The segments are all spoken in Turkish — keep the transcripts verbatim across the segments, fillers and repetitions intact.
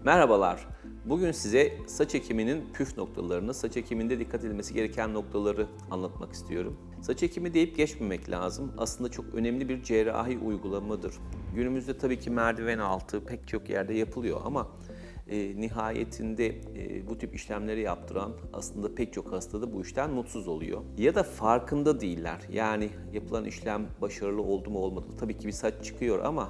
Merhabalar. Bugün size saç ekiminin püf noktalarını, saç ekiminde dikkat edilmesi gereken noktaları anlatmak istiyorum. Saç ekimi deyip geçmemek lazım. Aslında çok önemli bir cerrahi uygulamadır. Günümüzde tabii ki merdiven altı pek çok yerde yapılıyor ama e, nihayetinde e, bu tip işlemleri yaptıran aslında pek çok hasta da bu işten mutsuz oluyor. Ya da farkında değiller. Yani yapılan işlem başarılı oldu mu olmadı mı? Tabii ki bir saç çıkıyor ama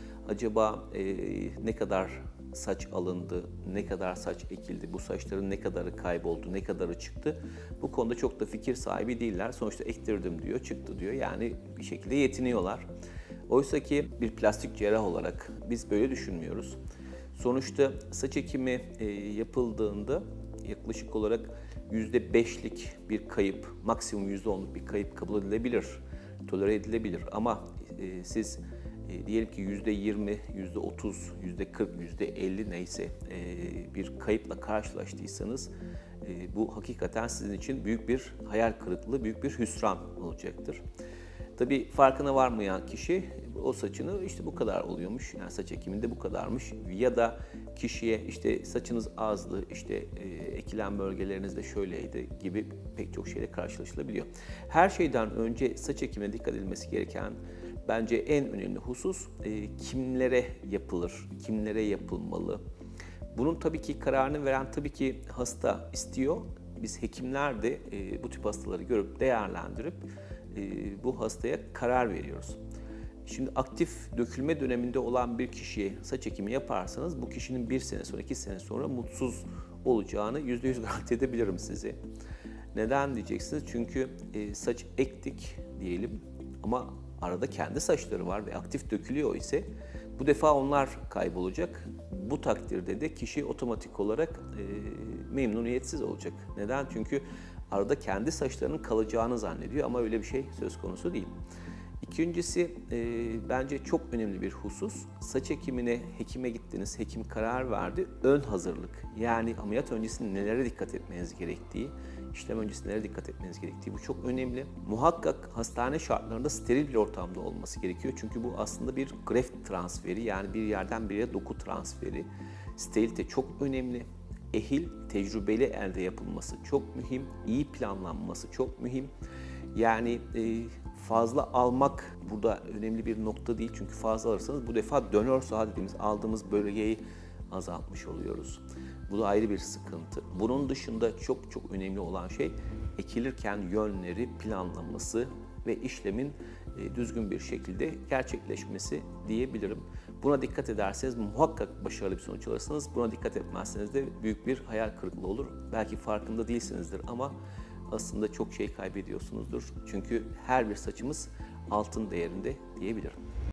acaba e, ne kadar saç alındı, ne kadar saç ekildi, bu saçların ne kadarı kayboldu, ne kadarı çıktı? Bu konuda çok da fikir sahibi değiller. Sonuçta ektirdim diyor, çıktı diyor. Yani bir şekilde yetiniyorlar. Oysa ki bir plastik cerrah olarak biz böyle düşünmüyoruz. Sonuçta saç ekimi e, yapıldığında yaklaşık olarak yüzde beşlik bir kayıp, maksimum yüzde onluk bir kayıp kabul edilebilir, tolere edilebilir. Ama e, siz E, diyelim ki yüzde yirmi, yüzde otuz, yüzde kırk, yüzde elli neyse e, bir kayıpla karşılaştıysanız e, bu hakikaten sizin için büyük bir hayal kırıklığı, büyük bir hüsran olacaktır. Tabii farkına varmayan kişi o saçını işte bu kadar oluyormuş, yani saç ekiminde bu kadarmış ya da kişiye işte saçınız azdı, işte e, ekilen bölgeleriniz de şöyleydi gibi pek çok şeyle karşılaşılabiliyor. Her şeyden önce saç ekimine dikkat edilmesi gereken bence en önemli husus e, kimlere yapılır, kimlere yapılmalı. Bunun tabii ki kararını veren tabii ki hasta istiyor. Biz hekimler de e, bu tip hastaları görüp değerlendirip e, bu hastaya karar veriyoruz. Şimdi aktif dökülme döneminde olan bir kişiye saç ekimi yaparsanız bu kişinin bir sene sonra, iki sene sonra mutsuz olacağını yüzde yüz garanti edebilirim size. Neden diyeceksiniz? Çünkü e, saç ektik diyelim ama arada kendi saçları var ve aktif dökülüyor ise bu defa onlar kaybolacak. Bu takdirde de kişi otomatik olarak e, memnuniyetsiz olacak. Neden? Çünkü arada kendi saçlarının kalacağını zannediyor ama öyle bir şey söz konusu değil. İkincisi e, bence çok önemli bir husus. Saç ekimine hekime gittiniz, hekim karar verdi. Ön hazırlık, yani ameliyat öncesinde nelere dikkat etmeniz gerektiği, işlem öncesinde nelere dikkat etmeniz gerektiği bu çok önemli. Muhakkak hastane şartlarında steril bir ortamda olması gerekiyor. Çünkü bu aslında bir greft transferi, yani bir yerden bir yere doku transferi. Sterilite çok önemli. Ehil, tecrübeli elde yapılması çok mühim. İyi planlanması çok mühim. Yani e, fazla almak burada önemli bir nokta değil. Çünkü fazla alırsanız bu defa dönör saha dediğimiz aldığımız bölgeyi azaltmış oluyoruz. Bu da ayrı bir sıkıntı. Bunun dışında çok çok önemli olan şey ekilirken yönleri, planlaması ve işlemin e, düzgün bir şekilde gerçekleşmesi diyebilirim. Buna dikkat ederseniz muhakkak başarılı bir sonuç alırsınız. Buna dikkat etmezseniz de büyük bir hayal kırıklığı olur. Belki farkında değilsinizdir ama aslında çok şey kaybediyorsunuzdur. Çünkü her bir saçımız altın değerinde diyebilirim.